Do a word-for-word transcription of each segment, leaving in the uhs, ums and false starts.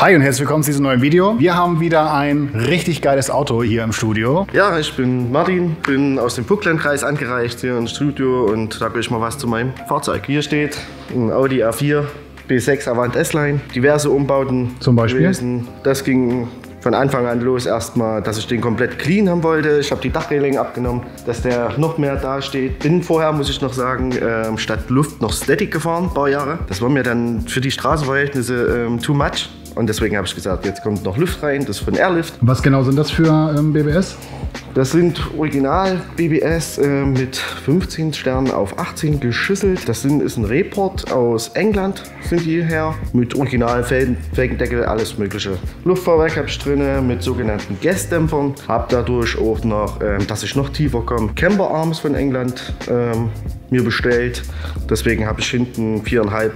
Hi und herzlich willkommen zu diesem neuen Video. Wir haben wieder ein richtig geiles Auto hier im Studio. Ja, ich bin Martin, bin aus dem Vogtlandkreis angereist hier ins Studio und sage euch mal was zu meinem Fahrzeug. Hier steht ein Audi A vier B sechs Avant S-Line, diverse Umbauten Zum Beispiel? gewesen. Das ging von Anfang an los erstmal, dass ich den komplett clean haben wollte. Ich habe die Dachreling abgenommen, dass der noch mehr da steht. Bin vorher, muss ich noch sagen, äh, statt Luft noch Static gefahren, ein paar Jahre. Das war mir dann für die Straßenverhältnisse ähm, too much. Und deswegen habe ich gesagt, jetzt kommt noch Luft rein, das ist von Airlift. Was genau sind das für ähm, B B S? Das sind Original B B S äh, mit fünfzehn Sternen auf achtzehn geschüsselt. Das sind, ist ein Report aus England, sind die her. Mit originalen Felgendeckel, alles mögliche. Luftfahrwerk habe ich drin mit sogenannten Gasdämpfern. Habe dadurch auch noch, ähm, dass ich noch tiefer komme, Camber Arms von England ähm, mir bestellt. Deswegen habe ich hinten viereinhalb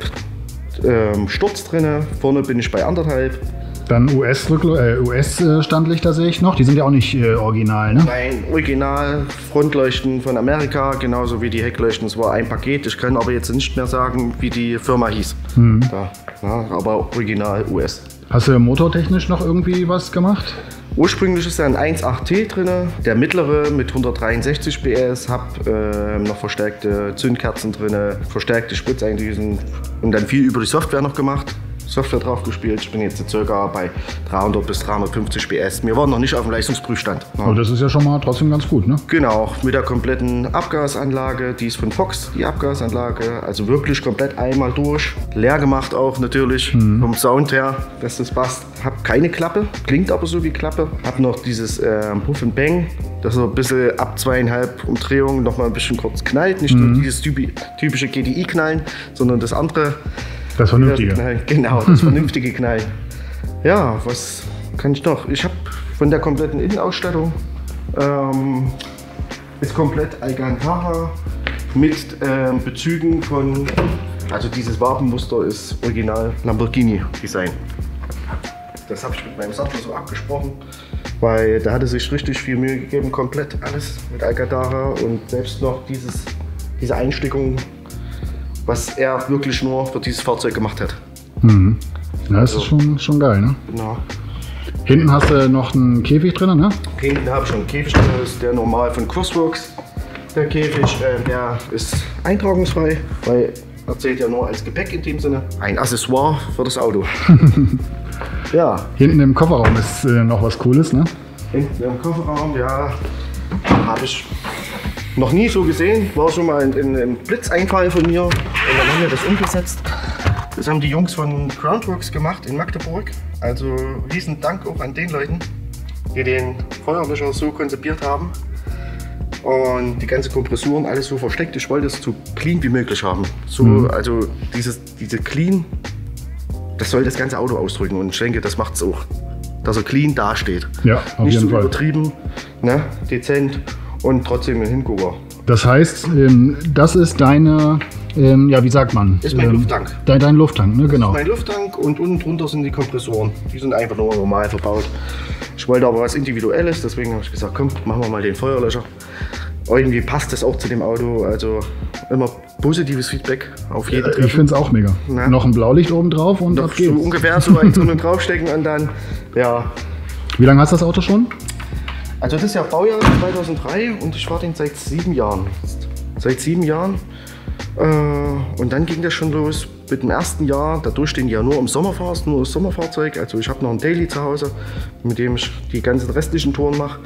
ähm, Sturz drin. Vorne bin ich bei anderthalb. Dann U S-Standlichter äh, sehe ich noch. Die sind ja auch nicht äh, original, ne? Nein, original. Frontleuchten von Amerika, genauso wie die Heckleuchten. Es war ein Paket. Ich kann aber jetzt nicht mehr sagen, wie die Firma hieß. Mhm. Da, ja, aber original U S. Hast du motortechnisch noch irgendwie was gemacht? Ursprünglich ist da ein eins Komma acht T drin, der mittlere mit hundertdreiundsechzig P S, habe äh, noch verstärkte Zündkerzen drin, verstärkte Spritzeindüsen und dann viel über die Software noch gemacht. Software drauf gespielt. Ich bin jetzt circa bei dreihundert bis dreihundertfünfzig P S. Wir waren noch nicht auf dem Leistungsprüfstand. Ja. Oh, das ist ja schon mal trotzdem ganz gut, ne? Genau, mit der kompletten Abgasanlage. Die ist von Fox, die Abgasanlage. Also wirklich komplett einmal durch. Leer gemacht auch natürlich, mhm. vom Sound her, dass das passt. Hab keine Klappe, klingt aber so wie Klappe. Hab noch dieses äh, Puff and Bang, das so ein bisschen ab zweieinhalb Umdrehungen noch mal ein bisschen kurz knallt. Nicht mhm. nur dieses typische G D I-Knallen, sondern das andere. Das Vernünftige. Genau, das vernünftige Knallen. Ja, was kann ich noch? Ich habe von der kompletten Innenausstattung ähm, ist komplett Alcantara mit ähm, Bezügen von, also dieses Wabenmuster ist original Lamborghini Design. Das habe ich mit meinem Sattler so abgesprochen, weil da hatte sich richtig viel Mühe gegeben, komplett alles mit Alcantara und selbst noch dieses, diese Einstickung, was er wirklich nur für dieses Fahrzeug gemacht hat. Mhm. Ja, das also, ist schon, schon geil, ne? Genau. Hinten hast du noch einen Käfig drin, ne? Hinten habe ich schon einen Käfig drin, das ist der normal von Crossworks. Der Käfig, äh, der ist eintragungsfrei, weil er zählt ja nur als Gepäck in dem Sinne. Ein Accessoire für das Auto. Ja. Hinten im Kofferraum ist äh, noch was Cooles, ne? Hinten im Kofferraum, ja, habe ich noch nie so gesehen, war schon mal ein, ein Blitzeinfall von mir und dann haben wir das umgesetzt. Das haben die Jungs von Groundworks gemacht in Magdeburg. Also riesen Dank auch an den Leuten, die den Feuerlöscher so konzipiert haben. Und die ganze Kompressoren, alles so versteckt. Ich wollte es so clean wie möglich haben. So, mhm. Also dieses, diese clean, das soll das ganze Auto ausdrücken und ich denke, das macht es auch. Dass er clean dasteht. Ja, auf Nicht jeden so Fall. Übertrieben, ne, dezent. Und trotzdem ein Hingucker. Das heißt, ähm, das ist deine, ähm, ja wie sagt man? Das ist mein ähm, Lufttank. Dein, dein Lufttank, ne? Genau. Das ist mein Lufttank und unten drunter sind die Kompressoren. Die sind einfach nur normal verbaut. Ich wollte aber was Individuelles, deswegen habe ich gesagt, komm, machen wir mal den Feuerlöscher. Irgendwie passt das auch zu dem Auto, also immer positives Feedback auf jeden Fall. Ich finde es auch mega. Na? Noch ein Blaulicht oben drauf und noch ab geht's. So ungefähr so eins unten draufstecken und dann, ja. Wie lange hast du das Auto schon? Also das ist ja Baujahr zweitausenddrei und ich fahre den seit sieben Jahren. Seit sieben Jahren. Äh, und dann ging das schon los mit dem ersten Jahr. Dadurch stehen die ja nur im Sommerfahrst, nur das Sommerfahrzeug. Also ich habe noch ein Daily zu Hause, mit dem ich die ganzen restlichen Touren mache.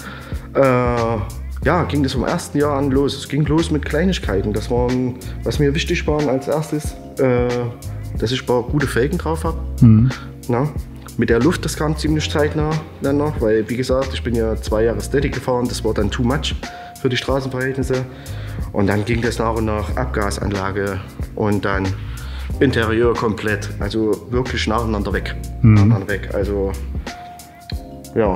Äh, ja, ging das vom ersten Jahr an los. Es ging los mit Kleinigkeiten. Das waren, was mir wichtig war als erstes, äh, dass ich ein paar gute Felgen drauf habe. Mhm. Na? Mit der Luft, das kam ziemlich zeitnah dann noch, weil wie gesagt, ich bin ja zwei Jahre Static gefahren, das war dann too much für die Straßenverhältnisse. Und dann ging das nach und nach Abgasanlage und dann Interieur komplett, also wirklich nacheinander weg. Mhm. Nacheinander weg. Also ja.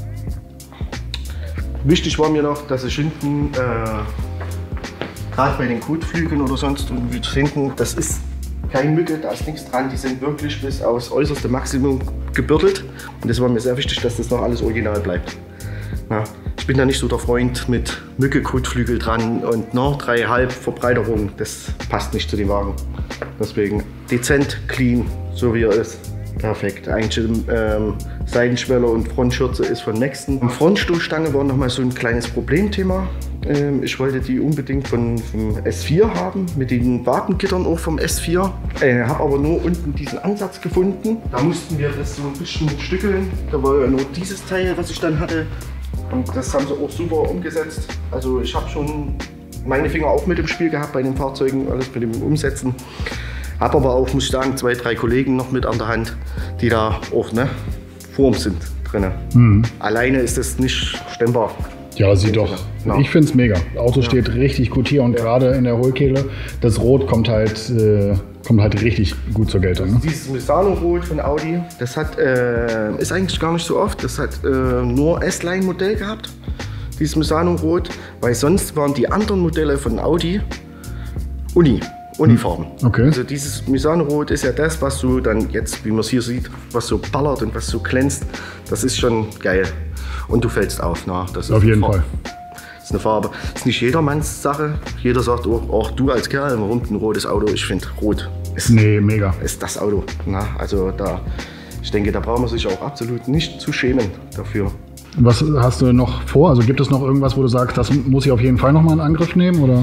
Wichtig war mir noch, dass ich hinten, äh, gerade bei den Kotflügeln oder sonst irgendwie hinten, das ist kein Mücke, da ist nichts dran, die sind wirklich bis aufs äußerste Maximum gebürdelt. Und das war mir sehr wichtig, dass das noch alles original bleibt. Ja, ich bin da nicht so der Freund mit Mücke, Kotflügel dran und noch dreieinhalb Verbreiterung, das passt nicht zu dem Wagen. Deswegen dezent, clean, so wie er ist. Perfekt. Eigentlich ähm, Seitenschweller und Frontschürze ist von Nexten. Am Frontstoßstange war nochmal so ein kleines Problemthema. Ähm, ich wollte die unbedingt von, vom S vier haben, mit den Wagengittern auch vom S vier. Äh, habe aber nur unten diesen Ansatz gefunden. Da mussten wir das so ein bisschen stückeln. Da war ja nur dieses Teil, was ich dann hatte. Und das haben sie auch super umgesetzt. Also ich habe schon meine Finger auch mit im Spiel gehabt bei den Fahrzeugen, alles mit dem Umsetzen. Habe aber auch, muss ich sagen, zwei, drei Kollegen noch mit an der Hand, die da auch ne, Form sind drin. Mhm. Alleine ist das nicht stemmbar. Ja, sieht doch. Ja. Ich finde es mega. Das Auto ja. steht richtig gut hier und ja. gerade in der Hohlkehle, das Rot kommt halt, äh, kommt halt richtig gut zur Geltung. Ne? Dieses Misano-Rot von Audi, das hat, äh, ist eigentlich gar nicht so oft. Das hat äh, nur S-Line-Modell gehabt, dieses Misano-Rot, weil sonst waren die anderen Modelle von Audi Uni. Unifarben. Okay. Also dieses Misano-Rot ist ja das, was du dann jetzt, wie man es hier sieht, was so ballert und was so glänzt. Das ist schon geil. Und du fällst auf. Na, das ist auf jeden Fall. Das ist eine Farbe. Das ist nicht jedermanns Sache. Jeder sagt, auch, auch du als Kerl, warum ein rotes Auto? Ich finde, rot ist, nee, mega. ist das Auto. Na, also da, ich denke, da braucht man sich auch absolut nicht zu schämen dafür. Was hast du noch vor? Also gibt es noch irgendwas, wo du sagst, das muss ich auf jeden Fall noch mal in Angriff nehmen? Oder?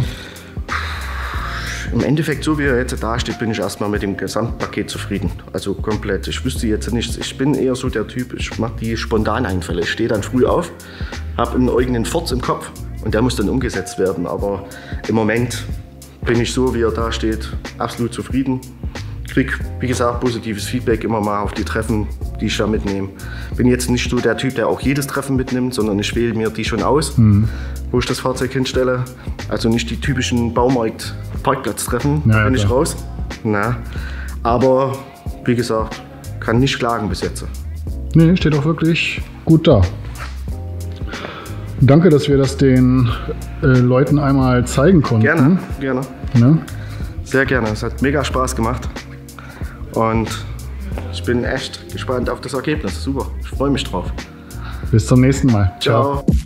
Im Endeffekt, so wie er jetzt da steht, bin ich erstmal mit dem Gesamtpaket zufrieden. Also komplett. Ich wüsste jetzt nichts. Ich bin eher so der Typ, ich mache die Spontaneinfälle. Ich stehe dann früh auf, habe einen eigenen Furz im Kopf und der muss dann umgesetzt werden. Aber im Moment bin ich so, wie er da steht, absolut zufrieden. Krieg, wie gesagt, positives Feedback immer mal auf die Treffen, die ich da mitnehme. Bin jetzt nicht so der Typ, der auch jedes Treffen mitnimmt, sondern ich wähle mir die schon aus, mhm. wo ich das Fahrzeug hinstelle. Also nicht die typischen Baumarkt-Parkplatztreffen, ja, bin ja, ich raus. Na, aber wie gesagt, kann nicht klagen bis jetzt. Nee, steht auch wirklich gut da. Danke, dass wir das den äh, Leuten einmal zeigen konnten. Gerne, gerne. Ne? Sehr gerne, es hat mega Spaß gemacht. Und ich bin echt gespannt auf das Ergebnis. Super, ich freue mich drauf. Bis zum nächsten Mal. Ciao. Ciao.